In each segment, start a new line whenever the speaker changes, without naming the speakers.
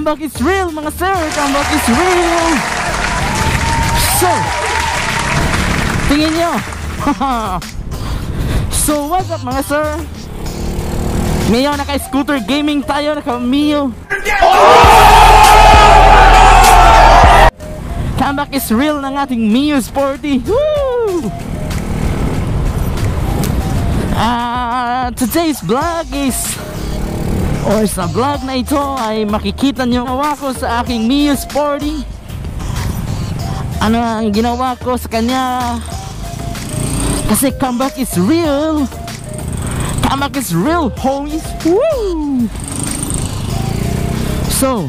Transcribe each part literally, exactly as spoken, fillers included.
Comeback is real mga sir, comeback is real. So, tingin nyo. So what's up mga sir? Ngayon naka-scooter gaming tayo, naka-Mio. Comeback is real ng ating Mio Sporty. Woo! Uh, today's vlog is, or sa vlog na ito ay makikita nyo gawa ko sa aking Mio Sporty. Ano ang ginawa ko sa kanya? Kasi comeback is real. Comeback is real, homies. Woo! So,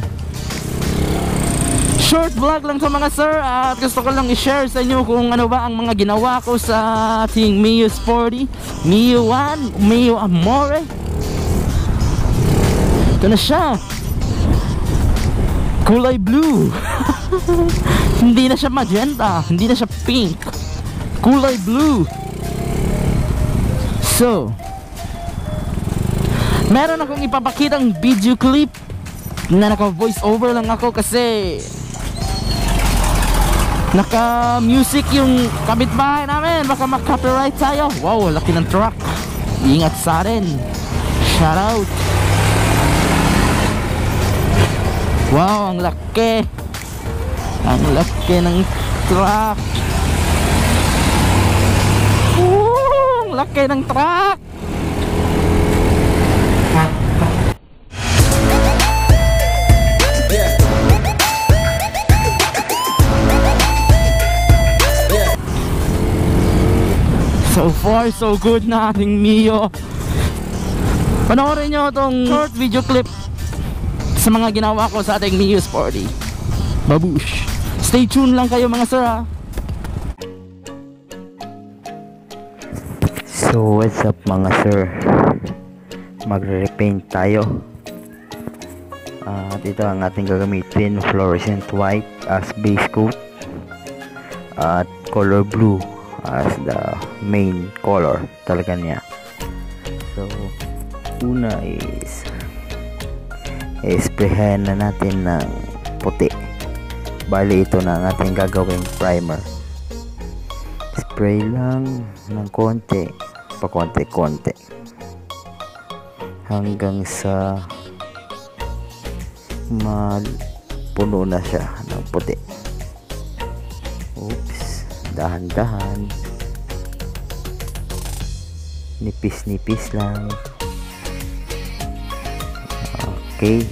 short vlog lang to mga sir. At gusto ko lang i-share sa inyo kung ano ba ang mga ginawa ko sa ating Mio Sporty, Mio one, Mio Amore. Ito na siya, kulay blue. Hindi na siya magenta, hindi na siya pink, kulay blue. So, meron akong ipapakitang video clip na naka voice over lang ako kasi naka music yung kapitbahay namin, baka mag-copyright tayo. Wow, laki ng truck, ingat sa atin, shout out. Wow, ang laki, ang laki ng truck. Woo, ang laki ng truck. So far, so good na ating Mio. Panoorin nyo itong short video clip sa mga ginawa ko sa ating Mio Sporty. Babush! Stay tuned lang kayo mga sir ha.
So what's up mga sir, magre-repaint tayo. At uh, ito ang ating gagamitin, fluorescent white as base coat at color blue as the main color talaga niya. So una is isprayan na natin ng puti. Bali ito na ang ating gagawing primer. Spray lang ng konti, pa konti-konti hanggang sa mapuno na siya ng puti. Oops, dahan-dahan, nipis-nipis lang. Okay.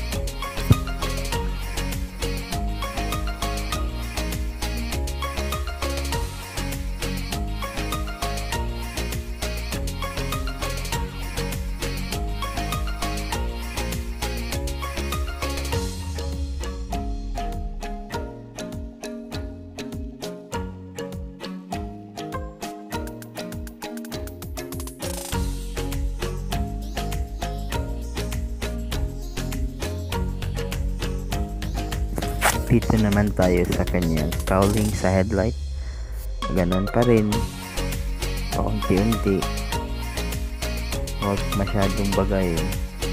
Dito naman tayo sa kanyang cowling sa headlight. Ganon pa rin, paunti-unti, huwag masyadong bagayin.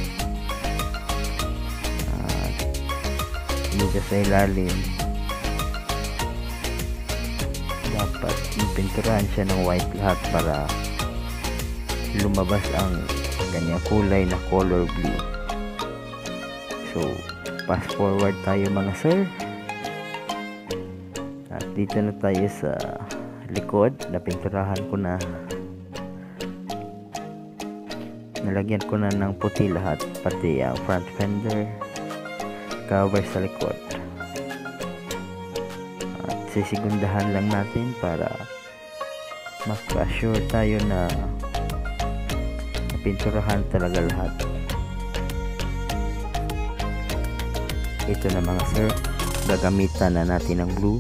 At dito sa ilalim dapat pinturahan siya ng white lahat para lumabas ang kanyang kulay na color blue. So fast forward tayo mga sir. At dito na tayo sa likod, napinturahan ko na, nalagyan ko na ng puti lahat, pati ang front fender cover sa likod. At sisigundahan lang natin para mag-assure tayo na napinturahan talaga lahat. Ito na mga sir, gagamitan na natin ng blue.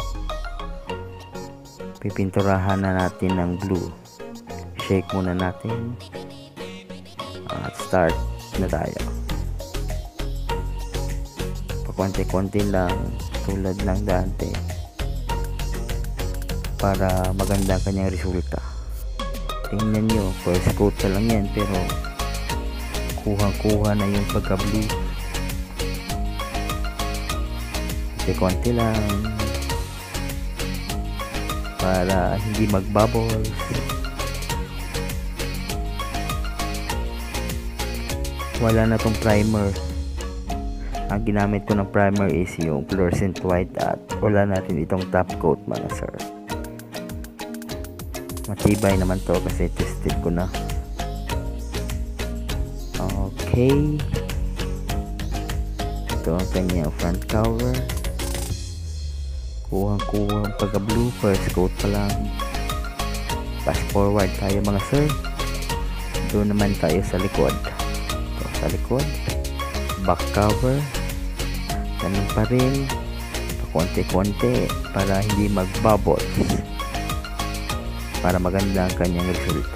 Pipinturahan na natin ng blue. Shake muna natin at start na tayo. Pakonti-konti lang tulad ng dante para maganda kanyang resulta. Tingnan nyo, first coat pa lang yan pero kuha-kuha na yung pagka blue. konti-konti lang para hindi mag-bubbles. Wala na tong primer. Ang ginamit ko ng primer is yung fluorescent white at wala natin itong top coat mga sir. Matibay naman to kasi tested ko na. Okay, ito ang kanyang front cover. Kuhang-kuha ang pagka-blue, first coat pa lang. Fast forward tayo mga sir. Doon naman tayo sa likod. Ito sa likod, back cover, ganun pa rin, konti-konti para hindi mag-bubbles, para maganda ang kanyang resulta.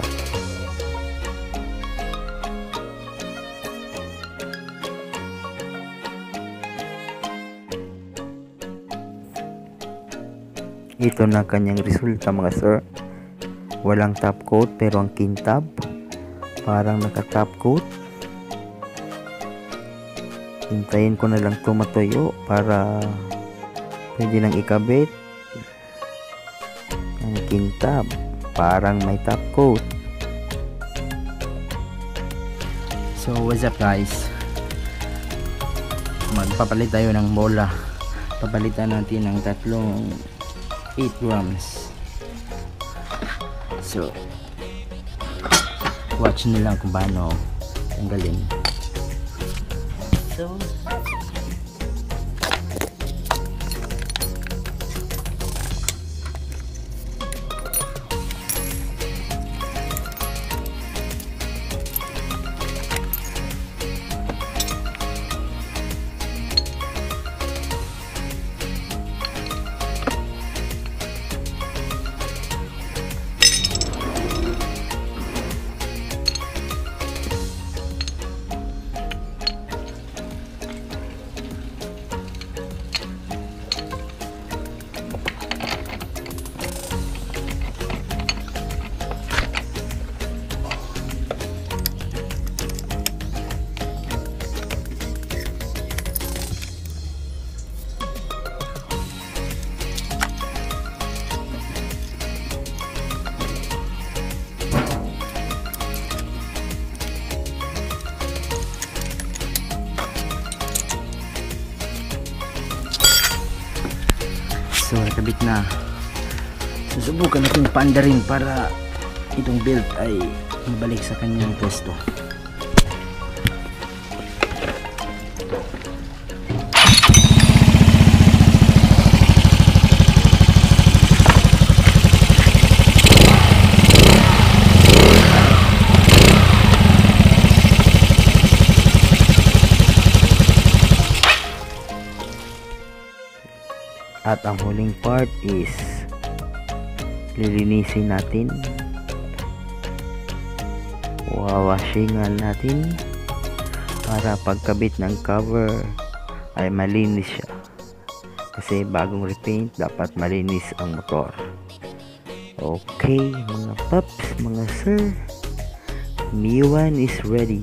Ito na kanyang resulta mga sir. Walang top coat pero ang kintab parang naka top coat. Hintayin ko na lang tumatuyo para pwede nang ikabit. Ang kintab parang may top coat.
So what's up guys, magpapalit tayo ng bola. Papalitan natin ng tatlong eight grams. So watch nyo lang kung paano tanggalin. So So nakabit na. Susubukan natin paandarin para itong belt ay mabalik sa kanyang pwesto.
At ang huling part is lilinisin natin, wawashingan natin para pagkabit ng cover ay malinis siya, kasi bagong repaint dapat malinis ang motor. Okay mga paps, mga sir, Miwan is ready.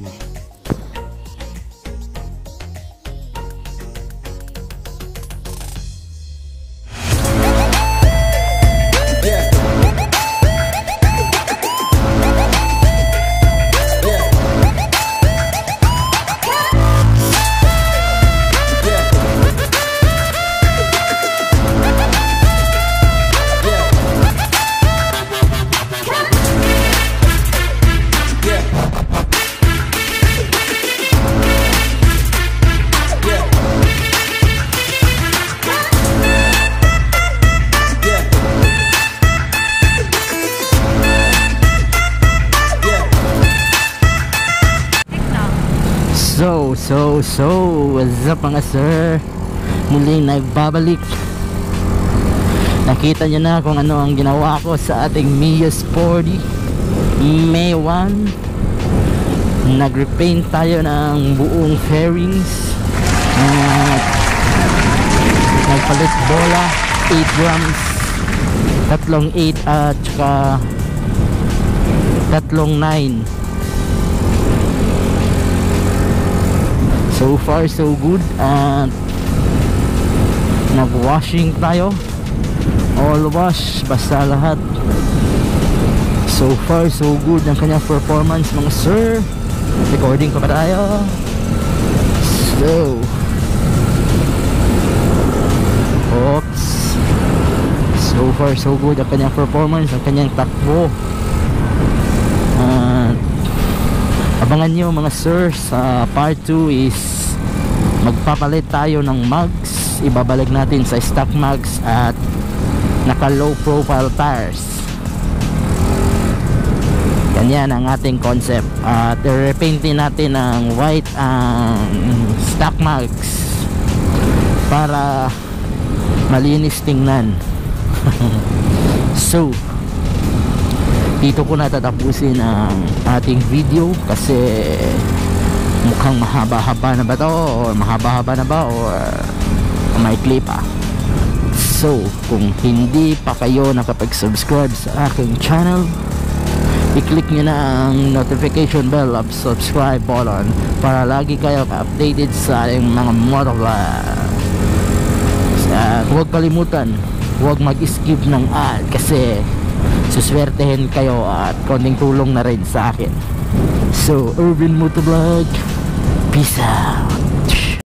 So, so, so, what's up mga sir? Muling nagbabalik. Nakita nyo na kung ano ang ginawa ko sa ating Mio Sporty May one. Nag-repaint tayo ng buong fairings at nagpalit bola eight grams, tatlong eight at saka tatlong nine. So far so good, at nag-washing tayo, all wash, basta lahat. So far so good ang kanyang performance mga sir. Recording pa ba tayo? So oops, so far so good ang kanyang performance, ang kanyang takbo. Uh, abangan nyo mga sir, sa part two is magpapalit tayo ng mugs. Ibabalik natin sa stock mugs at naka low profile tires. Ganyan ang ating concept. At uh, repaintin natin ng white ang stock mugs para malinis tingnan. So dito ko natatapusin ang ating video kasi mukhang mahaba-haba na ba to, or mahaba-haba na ba, or may clip pa. So kung hindi pa kayo nakapag-subscribe sa aking channel, i-click nyo na ang notification bell of subscribe button para lagi kayo updated sa ating mga motovlog. At huwag kalimutan, huwag mag-skip ng ad kasi suswertehin kayo at konting tulong na rin sa akin. So Irvin Motovlog, peace out.